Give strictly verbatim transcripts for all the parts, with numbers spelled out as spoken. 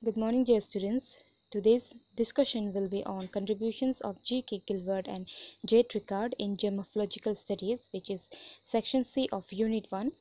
Good morning, dear students. Today's discussion will be on contributions of G K Gilbert and J. Trickard in Geomorphological Studies, which is Section C of Unit one.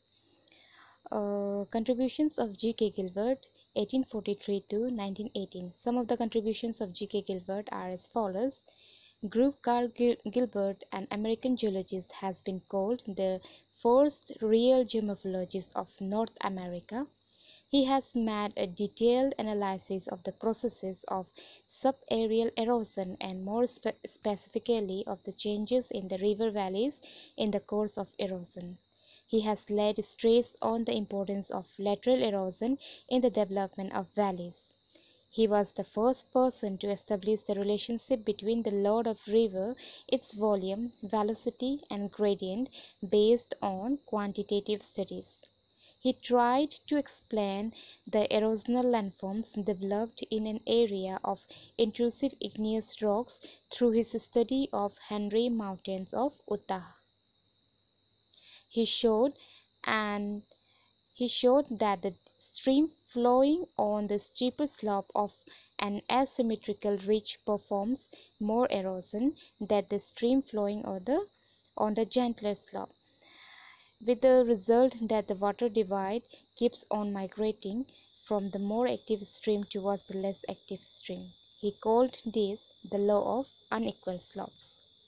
Uh, contributions of G K Gilbert, eighteen forty-three to nineteen eighteen. Some of the contributions of G K Gilbert are as follows. Group Carl Gil Gilbert, an American geologist, has been called the first real geomorphologist of North America. He has made a detailed analysis of the processes of subaerial erosion and more spe specifically of the changes in the river valleys in the course of erosion. He has laid stress on the importance of lateral erosion in the development of valleys. He was the first person to establish the relationship between the load of river, its volume, velocity, and gradient based on quantitative studies. He tried to explain the erosional landforms developed in an area of intrusive igneous rocks through his study of Henry Mountains of Utah. He showed and he showed that the stream flowing on the steeper slope of an asymmetrical ridge performs more erosion than the stream flowing on the on the gentler slope, with the result that the water divide keeps on migrating from the more active stream towards the less active stream. He called this the law of unequal slopes.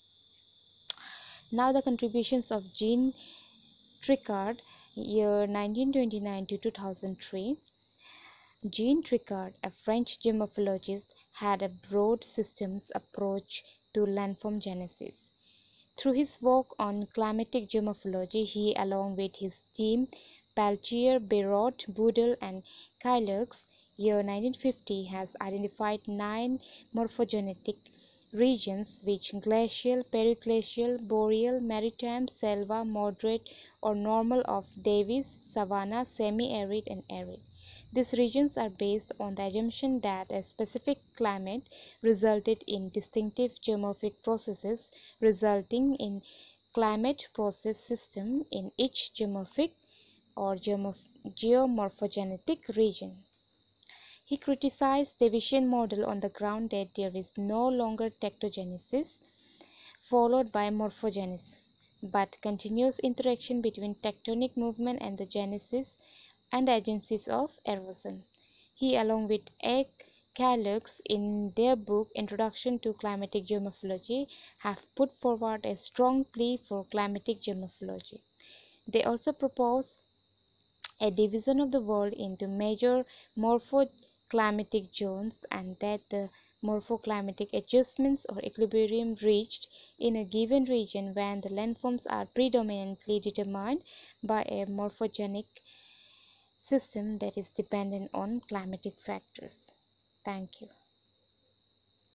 Now the contributions of Jean Trickard, year nineteen twenty-nine to two thousand three. Jean Trickard, a French geomorphologist, had a broad systems approach to landform genesis. Through his work on climatic geomorphology, he, along with his team Peltier, Béraud, Boudel, and Cailleaux, year nineteen fifty, has identified nine morphogenetic regions which glacial, periglacial, boreal, maritime, selva, moderate or normal of Davis, savanna, semi-arid, and arid. These regions are based on the assumption that a specific climate resulted in distinctive geomorphic processes resulting in climate process system in each geomorphic or geomorph geomorphogenetic region. He criticized the Davissian model on the ground that there is no longer tectogenesis followed by morphogenesis, but continuous interaction between tectonic movement and the genesis and the agencies of erosion. He, along with A. Cailleaux, in their book Introduction to Climatic Geomorphology, have put forward a strong plea for climatic geomorphology. They also propose a division of the world into major morphoclimatic zones, and that the morphoclimatic adjustments or equilibrium reached in a given region when the landforms are predominantly determined by a morphogenic system that is dependent on climatic factors. Thank you.